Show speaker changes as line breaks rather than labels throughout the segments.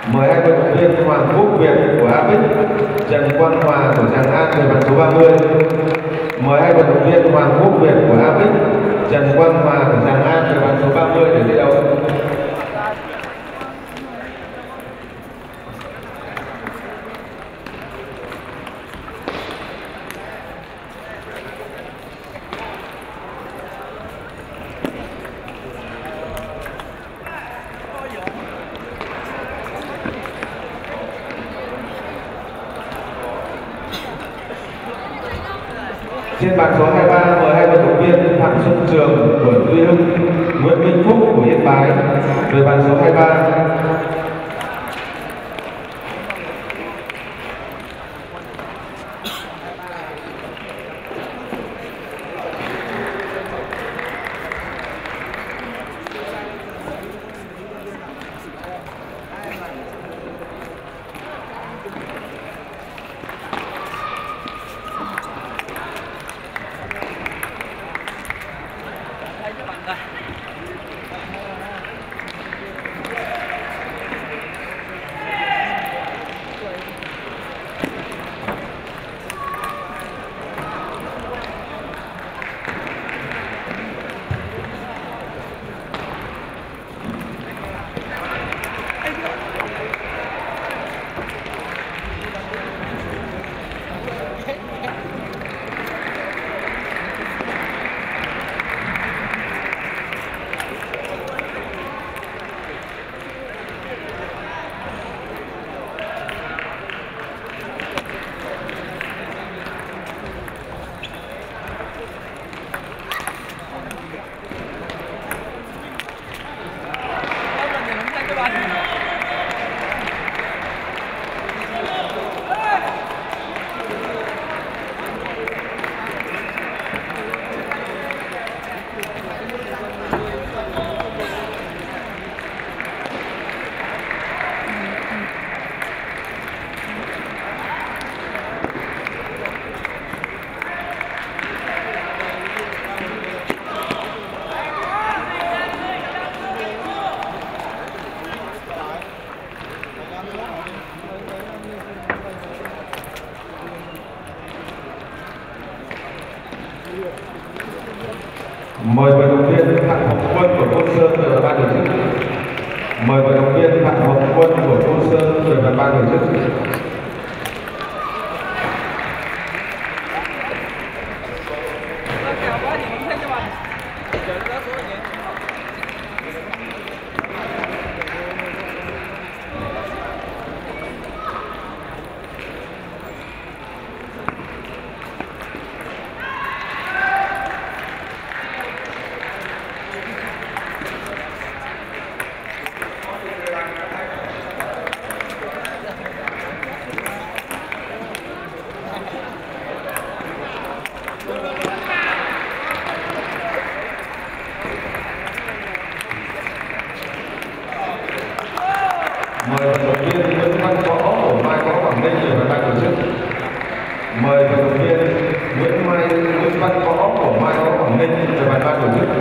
Mời hai vận động viên Hoàng Quốc Việt của Apex, Trần Quang Hòa của Tràng An về bàn số 30. Mời hai vận động viên Hoàng Quốc Việt của Apex, Trần Quang Hòa của Tràng An về bàn số 30 để thi đấu. Trên bàn số 23, mời hai vận động viên Phạm Xuân Trường của Tuy Hưng, Nguyễn Minh Phúc của Yên Bái về bàn số 23. Mời vận động viên Phạm Hồng Quân của Côn Sơn về ban tổ chức. Mời vận động viên Phạm Hồng Quân của Côn Sơn về ban tổ chức. Mời vận động viên Nguyễn Văn Võ của Mai Võ Quảng Ninh về ban tổ chức. Mời vận động viên Nguyễn Văn Võ của Mai Võ Quảng Ninh về ban tổ chức.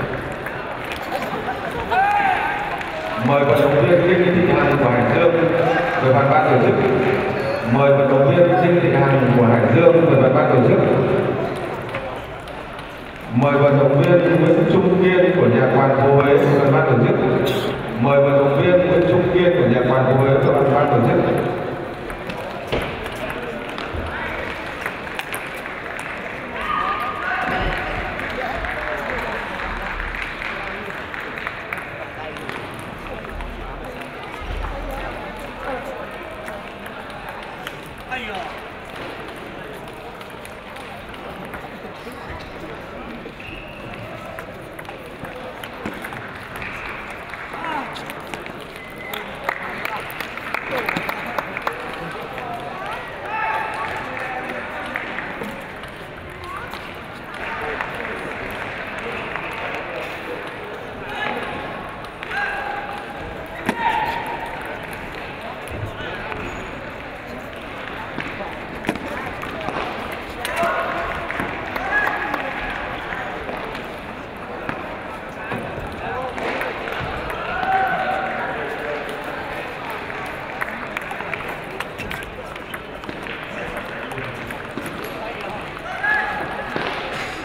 Mời vận động viên Đinh Thị Hằng của Hải Dương về ban tổ chức. Mời vận động viên Đinh Thị Hằng của Hải Dương về ban tổ chức. Mời vận động viên Nguyễn Trung Kiên của Nhà Quán Phố Huế về ban tổ chức. Mời vận động viên Nguyễn Trung Kiên của Nhà Quán Phố Huế về ban tổ chức.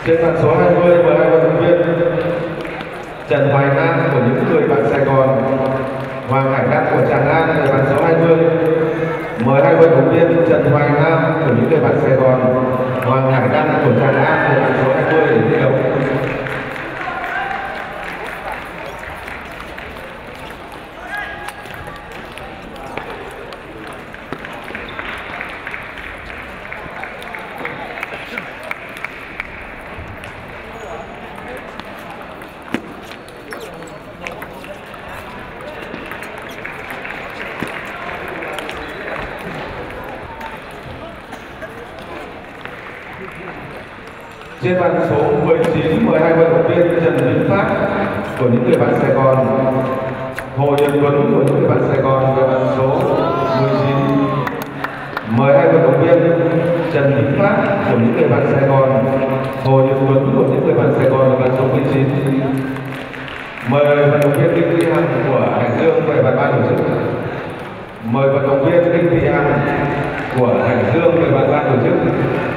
Trên bàn số 20 mời hai vận động viên Trần Hoài Nam của những người bạn Sài Gòn, Hoàng Hải Đăng của Tràng An về bàn số 20. Mời hai vận động viên Trần Hoài Nam của những người bạn Sài Gòn, Hoàng Hải Đăng của Tràng An về bàn số 20 để thi đấu. Trên bàn số 19 mời hai vận động viên Trần Vĩnh Phát của những người bạn Sài Gòn, Hồ Nhật Tuấn của những người bạn Sài Gòn về bàn số 19. Mời hai vận động viên Trần Vĩnh Phát của những người bạn Sài Gòn, Hồ Nhật Tuấn của những người bạn Sài Gòn về bàn số 19. Mời vận động viên Đinh Thị Hằng của Hải Dương về bàn ban tổ chức. Mời vận động viên Đinh Thị Hằng của Hải Dương về bàn ban tổ chức.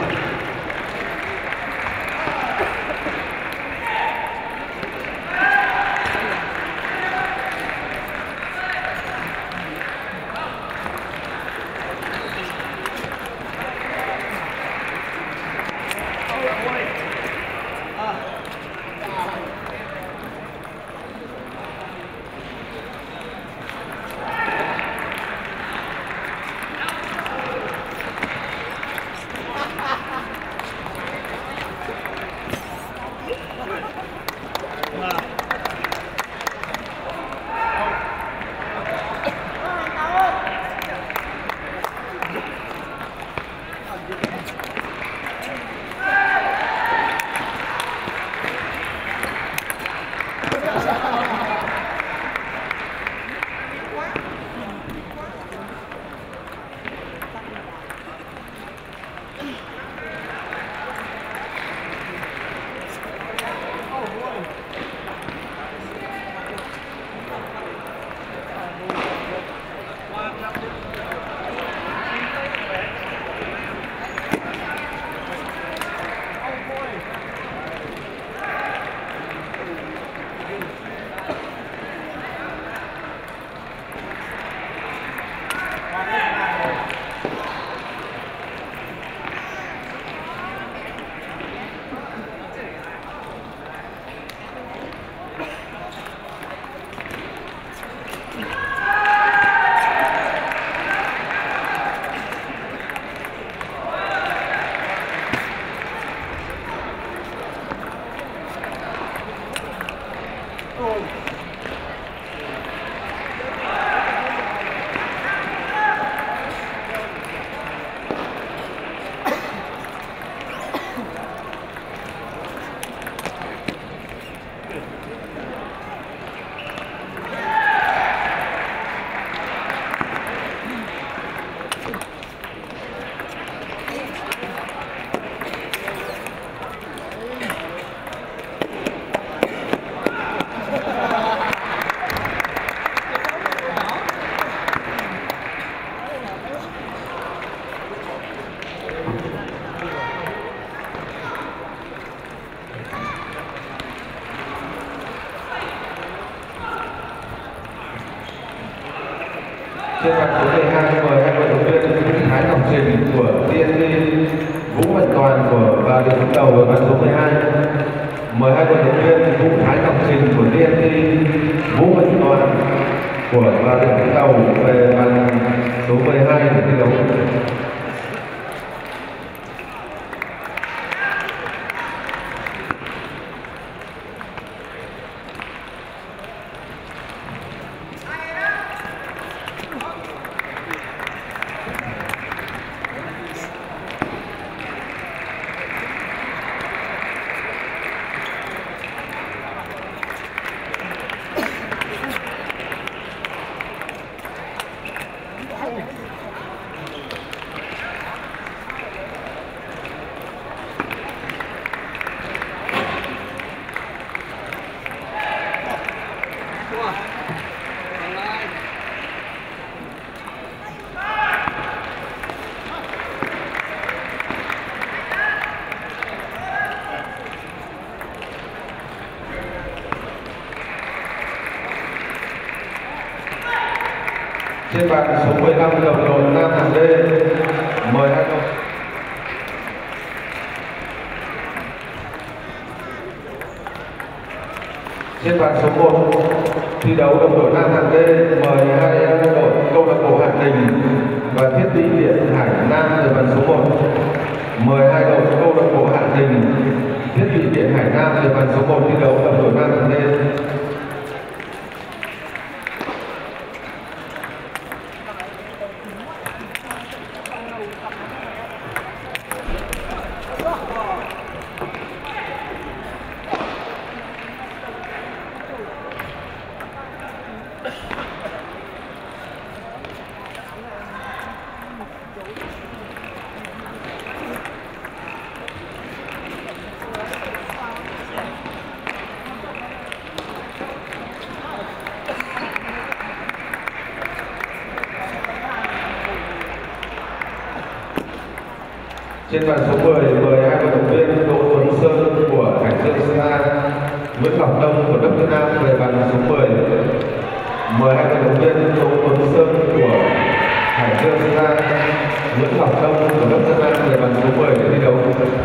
Trên bàn số 12 mời hai vận động viên Thái Ngọc Trình của TNT, Vũ Văn Toàn của Bà Rịa Vũng Tàu về bàn số 12. Mời hai vận động viên Vũ Thái Ngọc Trình của TNT, Vũ Văn Toàn của Bà Rịa Vũng Tàu về bàn số 12 để thi đấu. Trên bàn số 15 đồng đội Nam Hàng D, mời hai đội. Trên bàn số 1 thi đấu đồng đội Nam Hàng D, mời hai đội câu lạc bộ Hạt Đình và Thiết bị điện Hải Nam ở bàn số 1. Mời hai đội câu lạc bộ Hạt Đình, Thiết bị điện Hải Nam ở bàn số 1 thi đấu đồng đội Nam Hàng D. Trên bàn số 10 mời hai vận động viên Đỗ Tuấn Sơn của Hải Dương Star, Nguyễn Ngọc Đông của Đông Việt Nam về bàn số 10. Mời hai vận động viên Đỗ Tuấn Sơn của Hải Dương Star, Nguyễn Ngọc Đông của Đông Việt Nam về bàn số 10 để thi đấu.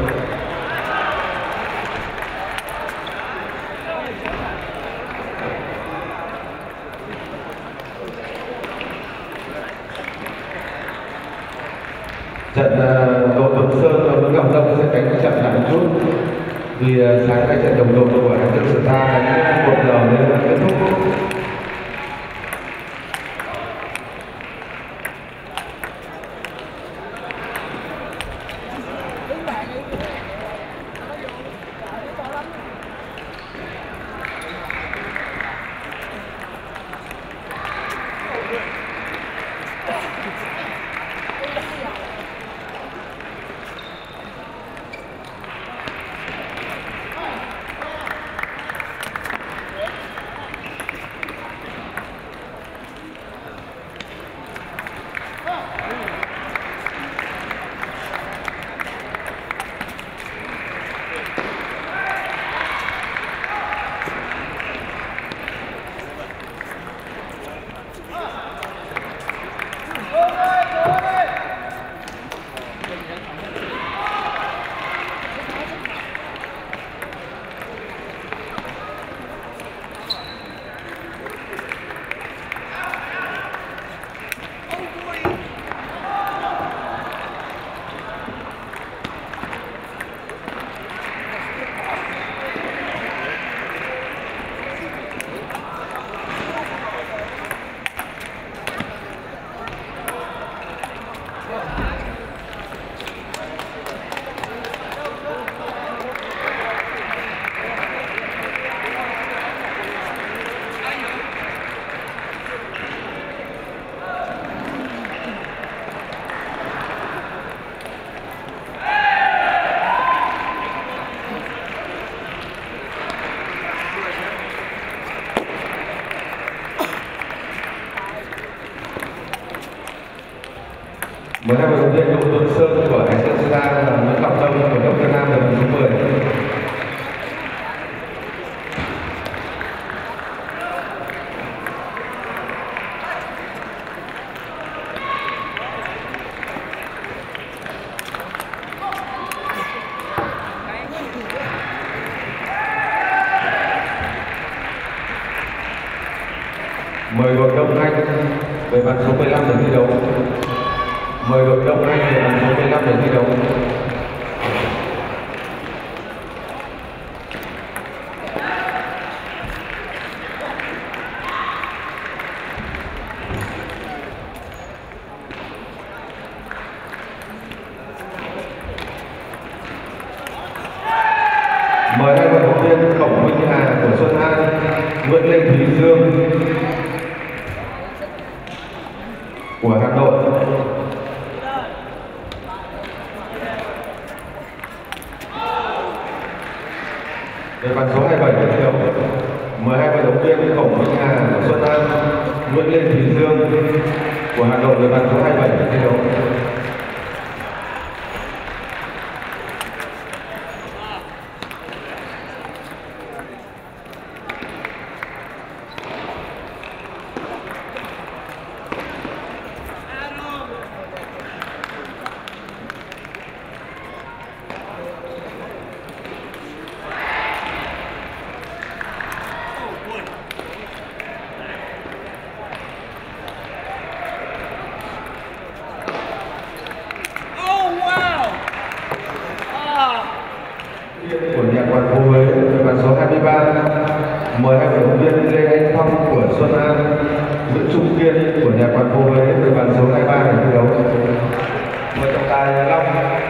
Trận Đỗ Tuấn Sơn và Nguyễn Ngọc Đông sẽ đánh chậm lại một chút vì sáng nay trận đồng đội của Hải Dương Star đánh 1 giờ nên là kết thúc. Mời hai vận động viên Đỗ Tuấn Sơn của Hải Dương Star và Nguyễn Ngọc Đông của Đông Việt Nam về bàn số 10. Mời đội Đông Anh về bàn số 15 để thi đấu. Mời đội Đông Anh về bàn số 15 để thi đấu. Mời hai vận động viên Khổng Minh Hà của Xuân An, Nguyễn Lê Thùy Dương của Hà Nội về bàn số 27 để thi đấu. Mời hai vận động viên Khổng Minh Hà của Xuân An, Nguyễn Lê Thùy Dương của Hà Nội về bàn số 27 để thi đấu. Xuân An, Nguyễn Trung Kiên của nhà Quán Phố Huế với bàn số 23 để thi đấu. Mời trọng tài Long.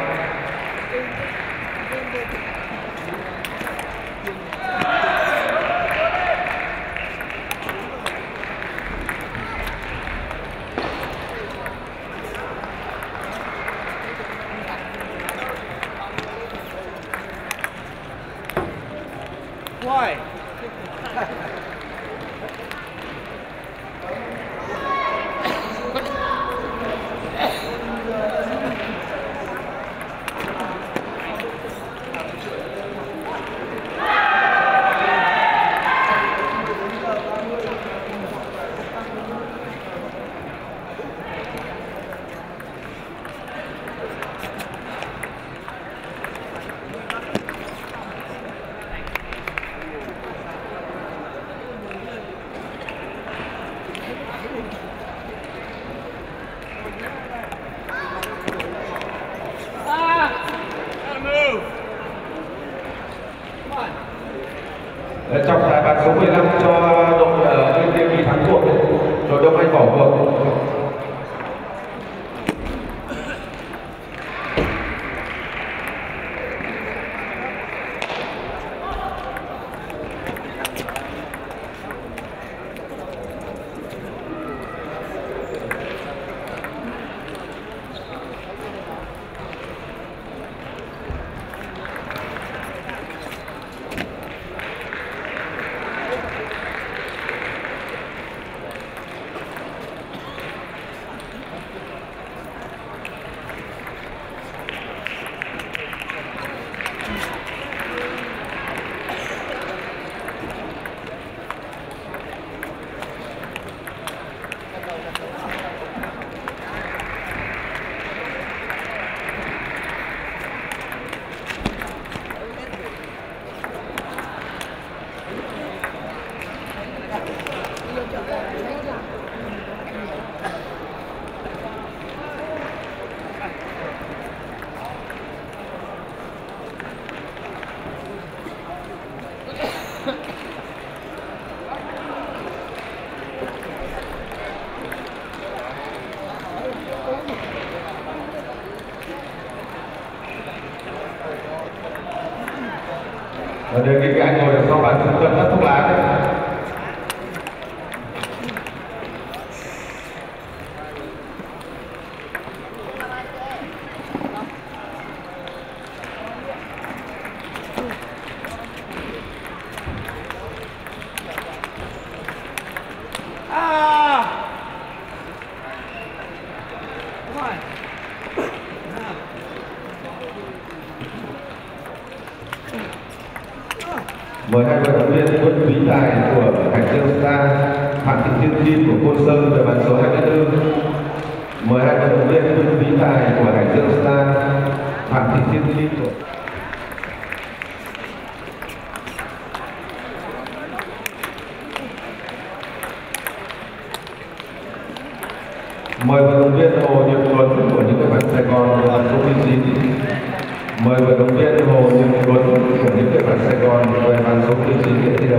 Why?
Trọng tài bàn số 15 cho đội Yên Tiên Ghi thắng cuộc, đội Đông Anh bỏ cuộc. Đề nghị các anh ngồi đằng sau bàn trung tâm tắt thuốc lá đấy. Mời hai vận động viên Nguyễn Quý Tài của Hải Dương Star, Phạm Thị Thiên Kim của Côn Sơn về bàn số 24. Mời hai vận động viên Nguyễn Quý Tài của Hải Dương Star, Phạm Thị Thiên Kim của mời vận động viên Hồ Nhật Tuấn của những cái bàn Sài Gòn về bàn số 19. Mời vận động viên Hồ Nhật Tuấn của những cái bàn Sài Gòn về bàn số 19 để thi đấu.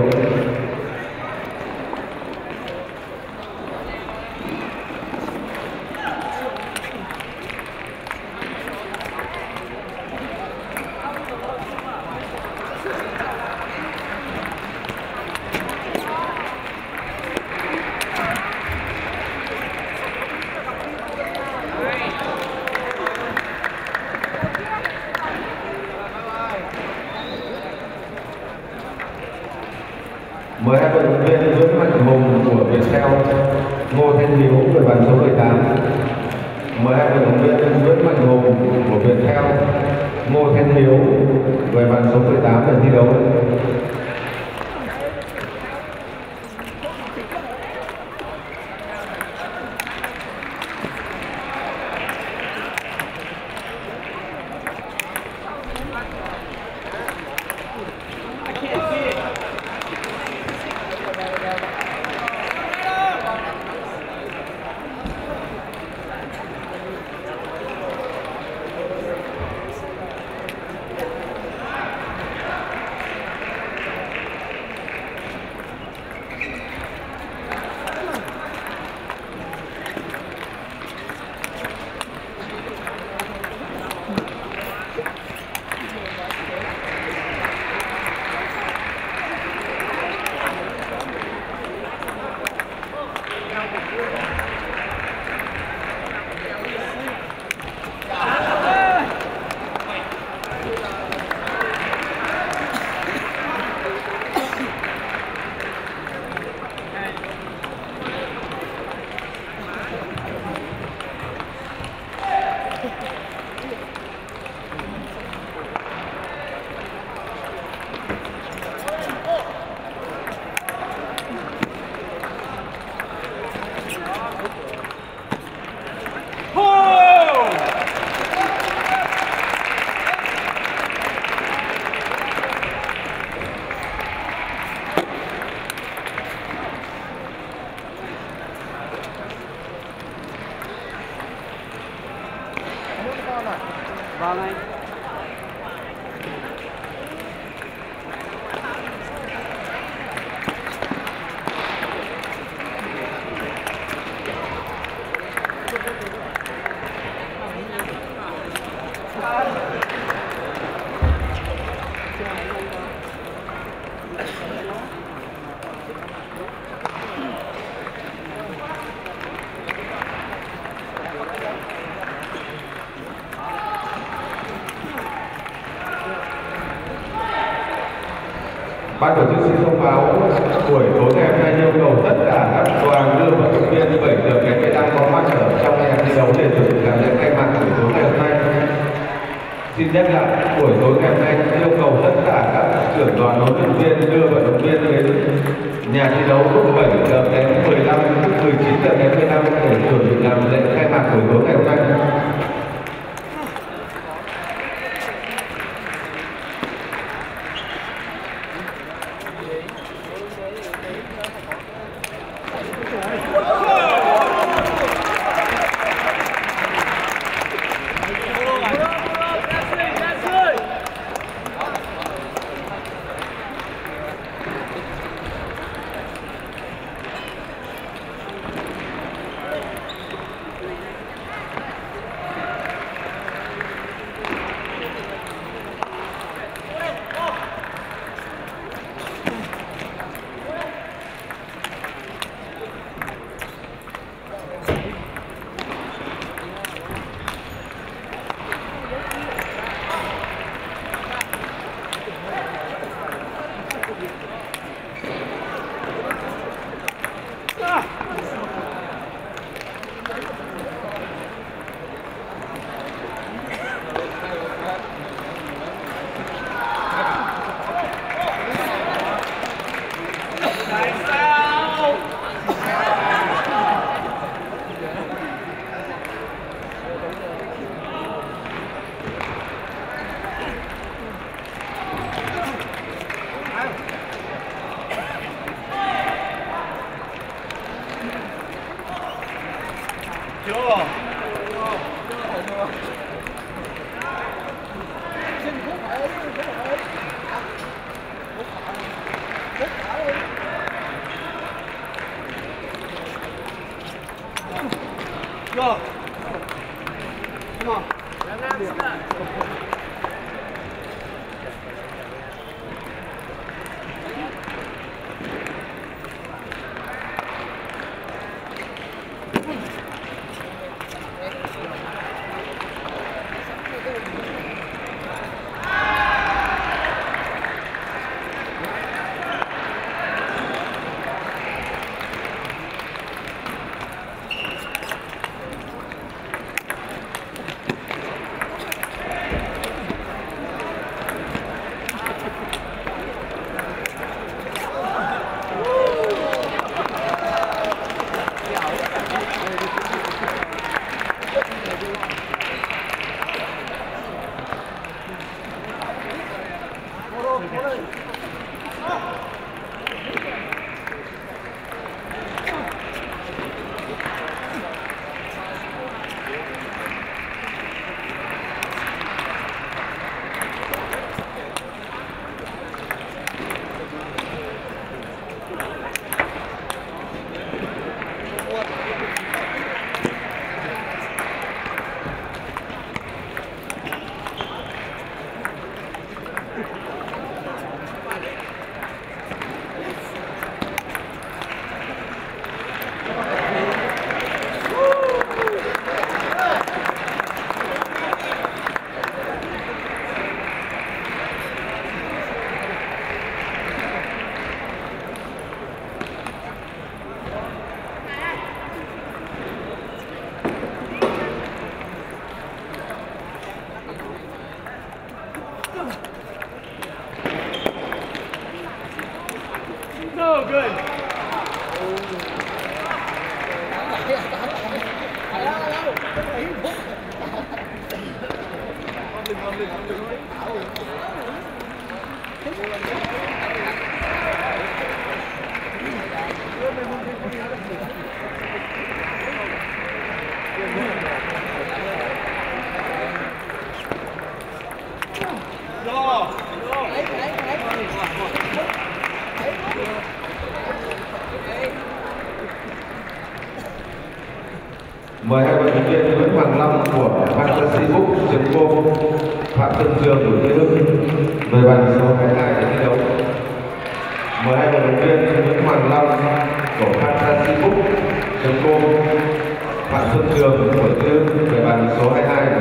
Mời hai vận động viên Nguyễn Mạnh Hùng của Viettel, Ngô Thanh Hiếu về bàn số 18. Mời hai vận động viên Nguyễn Mạnh Hùng của Viettel, Ngô Thanh Hiếu về bàn số 18 để thi đấu.
Vâng anh.
Ban tổ chức xin thông báo buổi tối ngày hôm nay yêu cầu tất cả các đoàn đưa vận động viên 7 giờ kém 15 có mặt ở trong nhà thi đấu để chuẩn bị làm lễ khai mạc buổi tối ngày hôm nay. Xin nhắc lại, buổi tối ngày hôm nay yêu cầu tất cả các trưởng đoàn huấn luyện viên đưa vận động viên đến nhà thi đấu lúc 7 giờ đến 15, lúc 19 giờ đến 15 để chuẩn bị làm lễ khai mạc buổi tối ngày hôm nay.
Go. Come on.
Mời hai vận động viên Nguyễn Hoàng Long của Fantasy Book .com, Phạm Xuân Trường của Tây Hưng, đội bàn số 22 đến thi đấu. Mời hai vận động viên Nguyễn Hoàng Long của Fantasy Book .com, Phạm Xuân Trường của Tây Hưng, đội bàn số 22